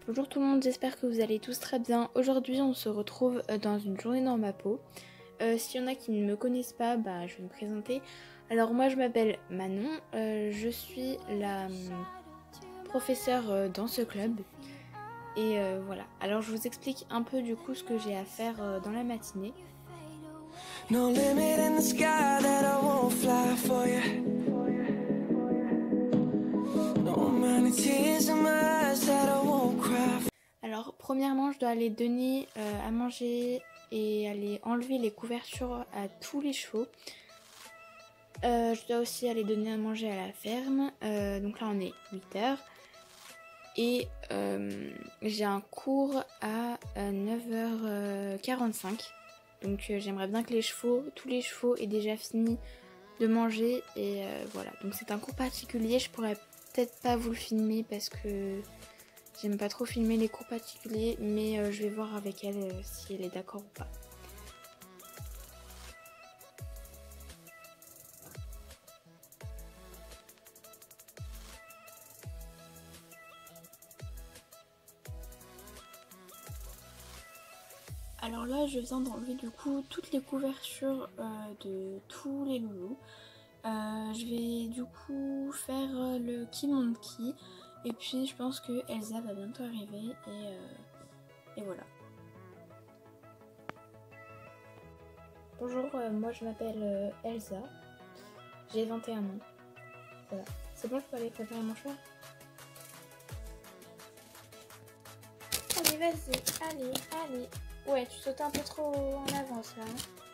Bonjour tout le monde, j'espère que vous allez tous très bien. Aujourd'hui on se retrouve dans une journée dans ma peau. S'il y en a qui ne me connaissent pas, je vais me présenter. Alors moi je m'appelle Manon, je suis la professeure dans ce club. Et voilà, alors je vous explique un peu du coup ce que j'ai à faire dans la matinée. No limit in the sky that I won't fly for you. No amount of tears in my eyes that I won't cry. Alors premièrement je dois aller donner à manger et aller enlever les couvertures à tous les chevaux. Je dois aussi aller donner à manger à la ferme. Donc là on est 8h. Et j'ai un cours à 9h45. Donc j'aimerais bien que tous les chevaux aient déjà fini de manger. Et voilà, donc c'est un cours particulier. Je pourrais peut-être pas vous le filmer parce que j'aime pas trop filmer les cours particuliers. Mais je vais voir avec elle si elle est d'accord ou pas. Alors là je viens d'enlever du coup toutes les couvertures de tous les loulous. Je vais du coup faire le qui monte qui. Et puis je pense que Elsa va bientôt arriver et voilà. Bonjour, moi je m'appelle Elsa. J'ai 21 ans. Voilà. C'est bon, je peux aller préparer mon choix? Allez, vas-y, allez. Ouais, tu sautes un peu trop en avance là.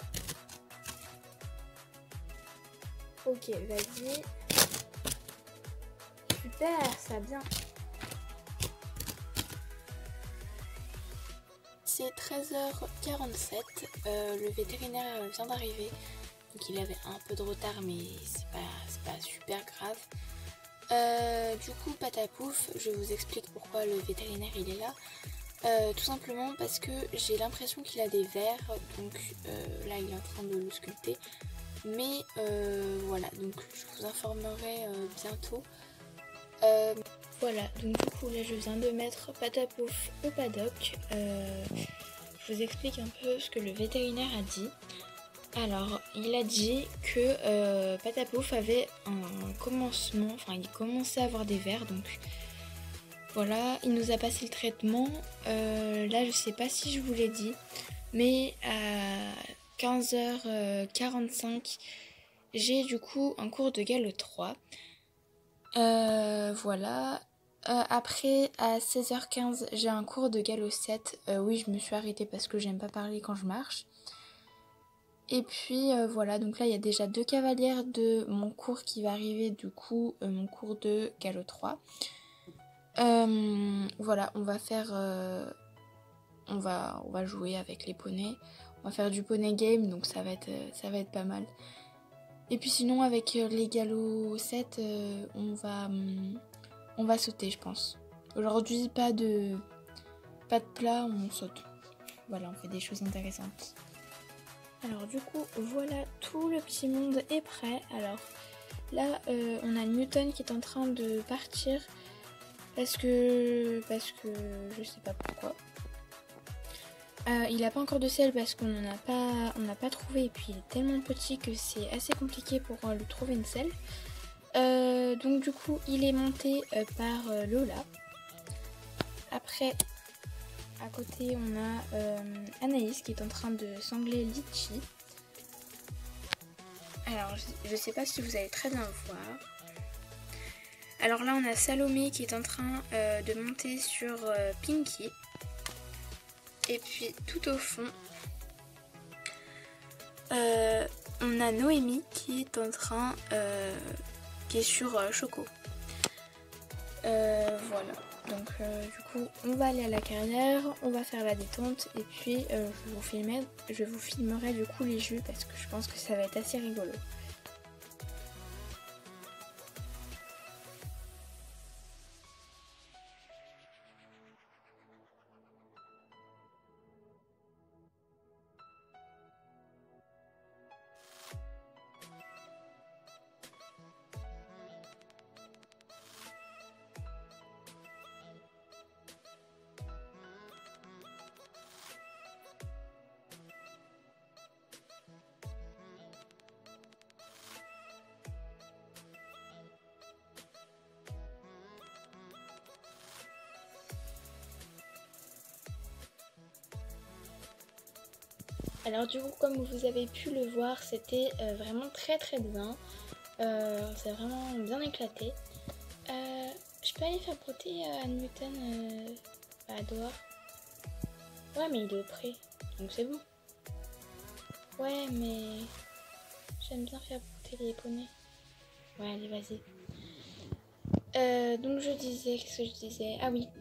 Ok, vas-y. Super, ça bien. C'est 13h47, le vétérinaire vient d'arriver. Donc il avait un peu de retard mais c'est pas super grave. Du coup patapouf, je vous explique pourquoi le vétérinaire il est là. Tout simplement parce que j'ai l'impression qu'il a des vers, donc là il est en train de le sculpter. Mais voilà, donc je vous informerai bientôt. Voilà, donc du coup là je viens de mettre Patapouf au paddock. Je vous explique un peu ce que le vétérinaire a dit. Alors il a dit que Patapouf avait un commencement, enfin il commençait à avoir des vers, donc voilà, il nous a passé le traitement. Là je sais pas si je vous l'ai dit, mais à 15h45 j'ai du coup un cours de galop 3. Voilà. Après, à 16h15, j'ai un cours de galop 7. Oui, je me suis arrêtée parce que j'aime pas parler quand je marche. Et puis voilà, donc là il y a déjà 2 cavalières de mon cours qui va arriver, du coup mon cours de galop 3. Voilà, on va faire... on va jouer avec les poneys. On va faire du poney game, donc ça va être pas mal. Et puis sinon avec les galops 7, on va sauter je pense. Aujourd'hui pas de plat, on saute. Voilà, on fait des choses intéressantes. Alors du coup voilà, tout le petit monde est prêt. Alors là on a Newton qui est en train de partir parce que je sais pas pourquoi. Il n'a pas encore de selle parce qu'on n'a pas trouvé, et puis il est tellement petit que c'est assez compliqué pour lui trouver une selle. Donc du coup il est monté par Lola. Après à côté on a Anaïs qui est en train de sangler Litchi. Alors je sais pas si vous allez très bien le voir. Alors là on a Salomé qui est en train de monter sur Pinky. Et puis tout au fond, on a Noémie qui est en train, qui est sur Choco. Voilà, donc du coup on va aller à la carrière, on va faire la détente et puis je vous filmerai du coup les jeux parce que je pense que ça va être assez rigolo. Alors du coup, comme vous avez pu le voir, c'était vraiment très bien. C'est vraiment bien éclaté. Je peux aller faire broder à Newton dehors. Ouais, mais il est au pré, donc c'est bon. Ouais, mais j'aime bien faire broder les poneys. Ouais, allez, vas-y. Donc je disais, qu'est-ce que je disais? Ah oui.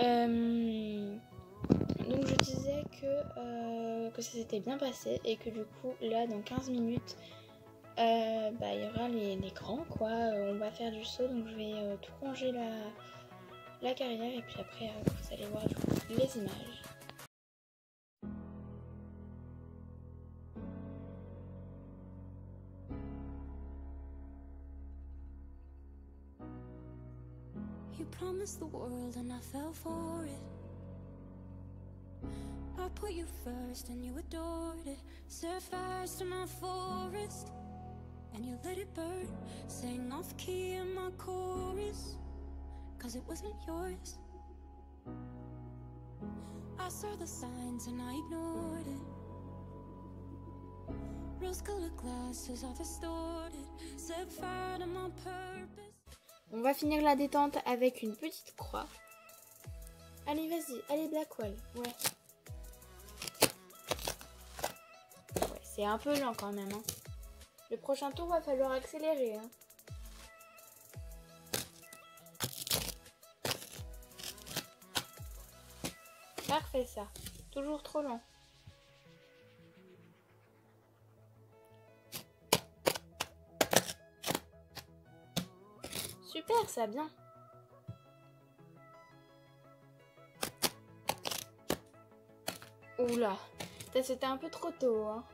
Donc je disais que ça s'était bien passé et que du coup, là, dans 15 minutes, il y aura les grands, quoi. On va faire du saut, donc je vais tout ranger la carrière et puis après, vous allez voir du coup les images. You promised the world and I fell for it. I put you first and you adored it. Set fires to my forest and you let it burn. Sang off key in my chorus, cause it wasn't yours. I saw the signs and I ignored it. Rose-colored glasses are distorted. Set fire to my purpose. On va finir la détente avec une petite croix. Allez, vas-y, allez Blackwell, ouais. Ouais, c'est un peu lent quand même. Hein. Le prochain tour, va falloir accélérer. Hein. Parfait ça, toujours trop lent. Super, ça, bien. Oula, c'était un peu trop tôt. Hein.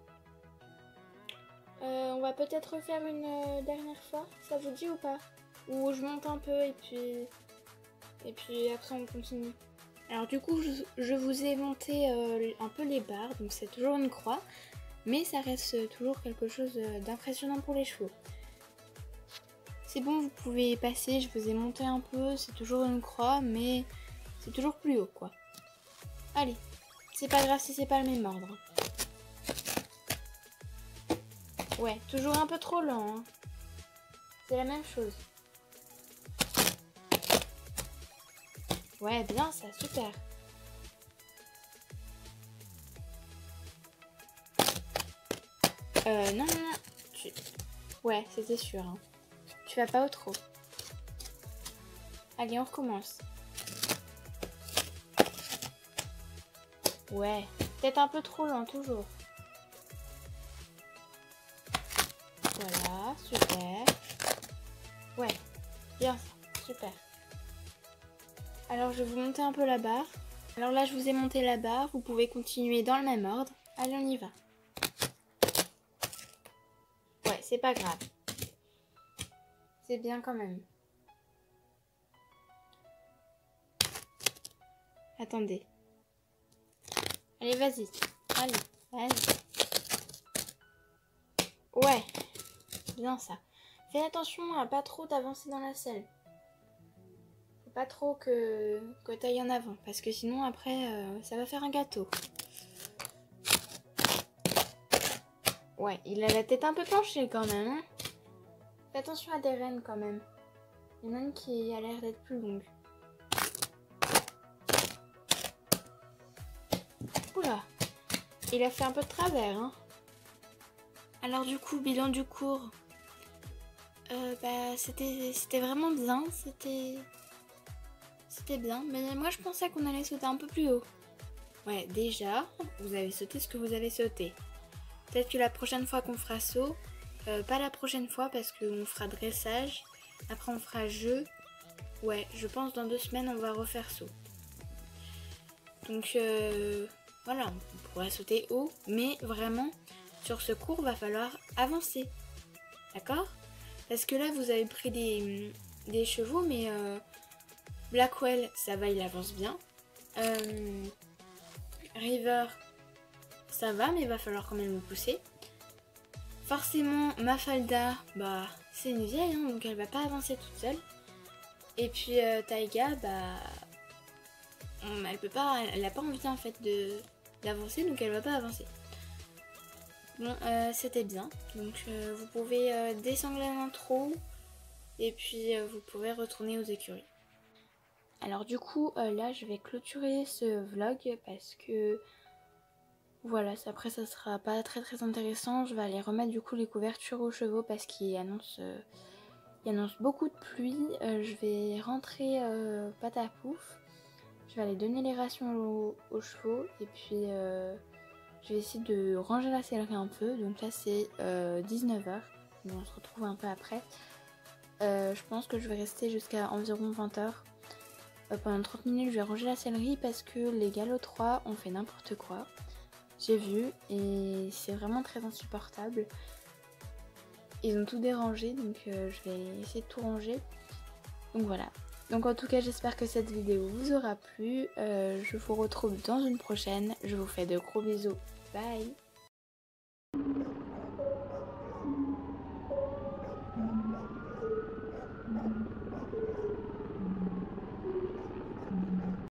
On va peut-être refaire une dernière fois, ça vous dit ou pas? Ou je monte un peu et puis après on continue. Alors du coup, je vous ai monté un peu les barres, donc c'est toujours une croix, mais ça reste toujours quelque chose d'impressionnant pour les chevaux. C'est bon, vous pouvez passer, je vous ai monté un peu, c'est toujours une croix, mais c'est toujours plus haut, quoi. Allez, c'est pas grave si c'est pas le même ordre. Ouais, toujours un peu trop lent, hein. C'est la même chose. Ouais, bien ça, super. Non. Ouais, c'était sûr, hein. Tu vas pas au trop. Allez, on recommence. Ouais, peut-être un peu trop lent, toujours. Voilà, super. Ouais, bien ça, super. Alors, je vais vous monter un peu la barre. Alors là, je vous ai monté la barre. Vous pouvez continuer dans le même ordre. Allez, on y va. Ouais, c'est pas grave. C'est bien quand même. Attendez. Allez, vas-y. Allez, vas-y. Ouais, bien ça. Fais attention à pas trop t'avancer dans la selle. Faut pas trop que t'ailles en avant, parce que sinon après, ça va faire un gâteau. Ouais, il a la tête un peu penchée quand même. Hein. Fais attention à des rênes quand même. Il y en a une qui a l'air d'être plus longue. Oula, il a fait un peu de travers. Hein. Alors du coup, bilan du cours. C'était vraiment bien. C'était bien. Mais moi, je pensais qu'on allait sauter un peu plus haut. Ouais, déjà, vous avez sauté ce que vous avez sauté. Peut-être que la prochaine fois qu'on fera saut, pas la prochaine fois parce qu'on fera dressage, après on fera jeu. Ouais, je pense dans 2 semaines on va refaire saut. Donc voilà, on pourrait sauter haut, mais vraiment sur ce cours va falloir avancer. D'accord? Parce que là vous avez pris des chevaux, mais Blackwell ça va, il avance bien. River ça va, mais il va falloir quand même le pousser. Forcément, Mafalda, c'est une vieille, hein, donc elle va pas avancer toute seule. Et puis Taiga, elle a pas envie en fait d'avancer, donc elle va pas avancer. Bon, c'était bien. Donc vous pouvez désangler l'intro et puis vous pouvez retourner aux écuries. Alors du coup, là je vais clôturer ce vlog parce que voilà, après ça sera pas très intéressant. Je vais aller remettre du coup les couvertures aux chevaux parce qu'il annonce beaucoup de pluie. Je vais rentrer pâte à pouf. Je vais aller donner les rations aux chevaux et puis je vais essayer de ranger la sellerie un peu. Donc là c'est 19h, mais on se retrouve un peu après. Je pense que je vais rester jusqu'à environ 20h. Pendant 30 minutes je vais ranger la sellerie parce que les galops 3 ont fait n'importe quoi. J'ai vu et c'est vraiment très insupportable. Ils ont tout dérangé, donc je vais essayer de tout ranger. Donc voilà. Donc en tout cas j'espère que cette vidéo vous aura plu. Je vous retrouve dans une prochaine. Je vous fais de gros bisous. Bye.